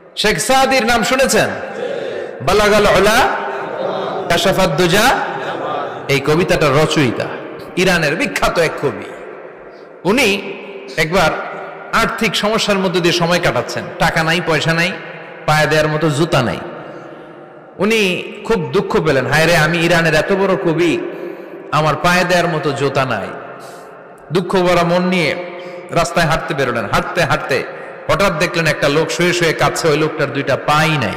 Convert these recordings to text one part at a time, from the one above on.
শেখ সাদির নাম শুনেছেন? বালাগাল উলা কাশাফাদ দুজা, এই কবিতাটার রচয়িতা ইরানের বিখ্যাত এক কবি। উনি একবার আর্থিক সমস্যার মধ্যে দিয়ে সময় কাটাচ্ছেন, টাকা নাই, পয়সা নাই, পায়ে দেওয়ার মতো জুতা নাই। উনি খুব দুঃখ পেলেন, হায় রে, আমি ইরানের এত বড় কবি, আমার পায়ে দেওয়ার মতো জুতা নাই। দুঃখ ভরা মন নিয়ে রাস্তায় হাঁটতে বেরোলেন। হাঁটতে হাঁটতে হঠাৎ দেখলেন একটা লোক শুয়ে শুয়ে কাঁদছে, ওই লোকটার দুইটা পাই নাই,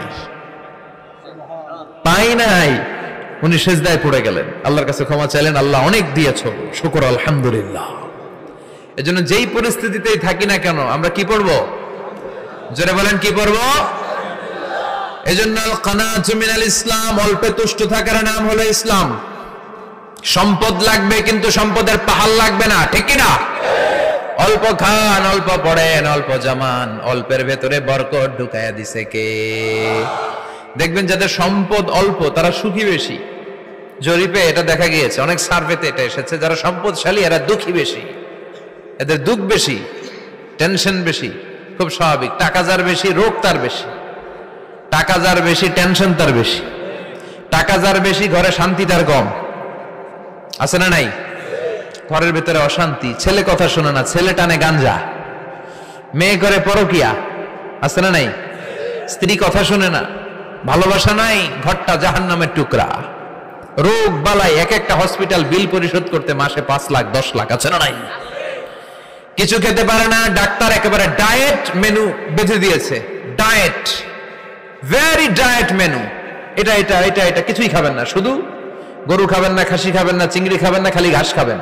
পাই নাই। উনি সেজদায় পড়ে গেলেন, আল্লাহর কাছে ক্ষমা চাইলেন, আল্লাহ অনেক দিয়েছো, শুকর আলহামদুলিল্লাহ। এজন্য যেই পরিস্থিতিতেই থাকি না কেন আমরা কি পড়বো? জোরে বলেন, কি পড়বো? এজন্য আল কানাতু মিনাল ইসলাম, অল্পে তুষ্ট থাকার নাম হলো ইসলাম। সম্পদ লাগবে কিন্তু সম্পদের পাহাড় লাগবে না, ঠিক কি না? অল্প খান, অল্প পড়েন, অল্প জামান, অল্পের ভেতরে বরকত ঢুকাইয়া দিছে কে? দেখবেন যাদের সম্পদ অল্প তারা সুখী বেশি। জরিপে এটা দেখা গিয়েছে, অনেক সার্ভেতে এটা এসেছে, যারা সম্পদশালী এরা দুঃখী বেশি, এদের দুঃখ বেশি, টেনশন বেশি। খুব স্বাভাবিক, টাকা যার বেশি রোগ তার বেশি, টাকা যার বেশি টেনশন তার বেশি, টাকা যার বেশি ঘরে শান্তি তার কম। আছে না নাই? ঘরের ভেতরে অশান্তি, ছেলে কথা শোনে না, ছেলে টানে গাঞ্জা, মেয়ে করে পরকিয়া। আছে না নাই? স্ত্রী কথা শোনে না, ভালোবাসা নাই, ঘরটা জাহান্নামের টুকরা। রোগ বালাই, এক একটা হসপিটাল বিল পরিশোধ করতে মাসে 5 লাখ 10 লাখ। আছে না নাই? কিছু খেতে পারে না, ডাক্তার একেবারে ডায়েট মেনু বেঁধে দিয়েছে। ডায়েট, ভেরি ডায়েট মেনু, এটা এটা এটা এটা কিছুই খাবেন না, শুধু গরু খাবেন না, খাসি খাবেন না, চিংড়ি খাবেন না, খালি ঘাস খাবেন।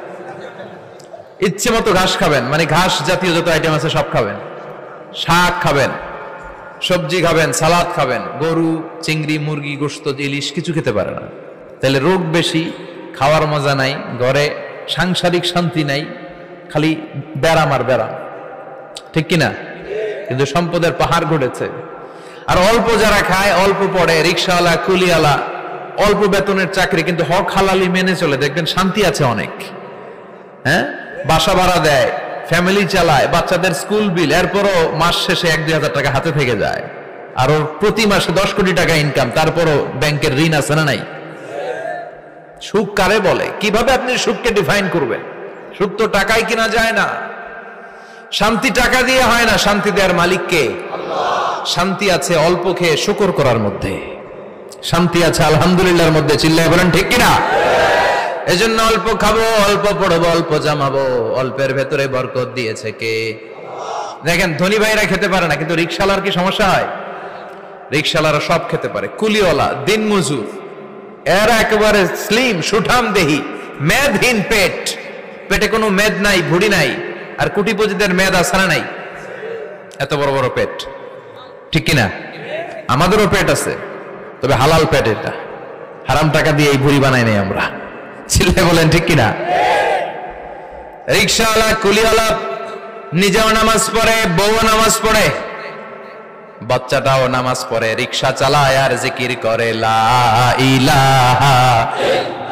ইচ্ছে মতো ঘাস খাবেন, মানে ঘাস জাতীয় যত আইটেম আছে সব খাবেন। শাক খাবেন, সবজি খাবেন, সালাদ খাবেন। গরু, চিংড়ি, মুরগি, গোশত, ইলিশ কিছু খেতে পারে না। তাহলে রোগ বেশি, খাওয়ার মজা নাই, ঘরে সাংসারিক শান্তি নাই, খালি ব্যারাম আর ব্যারাম, ঠিক কিনা? কিন্তু সম্পদের পাহাড় ঘটেছে। আর অল্প যারা খায়, অল্প পড়ে, রিক্সাওয়ালা, কুলিওয়ালা, অল্প বেতনের চাকরি, কিন্তু হক হালালি মেনে চলে, দেখবেন শান্তি আছে অনেক। হ্যাঁ, বাসা ভাড়া দেয়, ফ্যামিলি চালায়, বাচ্চাদের স্কুল বিল, এরপরও মাস শেষে 1-2 হাজার টাকা হাতে থেকে যায়। আর ওর প্রতি মাসে 10 কোটি টাকা ইনকাম, তারপরও ব্যাংকের ঋণ আছে না নাই? সুখ কারে বলে? কিভাবে আপনি সুখকে ডিফাইন করবেন? সুখ তো টাকায় কিনা যায় না, শান্তি টাকা দিয়ে হয় না, শান্তি দেওয়ার মালিক কে? শান্তি আছে অল্প খেয়ে শুকর করার মধ্যে, শান্তি আছে আলহামদুলিল্লাহর মধ্যে। চিল্লায় বলেন ঠিক কিনা? এজন্য অল্প খাবো, অল্প পড়বো, অল্প জামাবো, অল্পের ভেতরে বরকত দিয়েছে কে? দেখেন, ধনী ভাইরা খেতে পারে না, কিন্তু রিক্সাওয়ালার কি সমস্যা হয়? রিক্সাওয়ালারা সব খেতে পারে। কুলিওয়ালা, দিন মজুর, এরা একেবারে স্লিম, সুঠাম দেহি, মেদহীন পেট, পেটে কোনো মেদ নাই, ভুড়ি নাই। আর কোটিপতিদের মেদ আছে না নাই? এত বড় বড় পেট, ঠিক কিনা? আমাদেরও পেট আছে, তবে হালাল পেট, এটা হারাম টাকা দিয়ে এই ভুড়ি বানাই নাই আমরা। ছেলে বলেন ঠিক কিনা? রিক্সাওয়ালা, কুলিওয়ালা নিজেও নামাজ পড়ে, বউ নামাজ পড়ে, বাচ্চাটাও নামাজ পড়ে, রিক্সা চালায় আর জিকির করে লা ইলাহা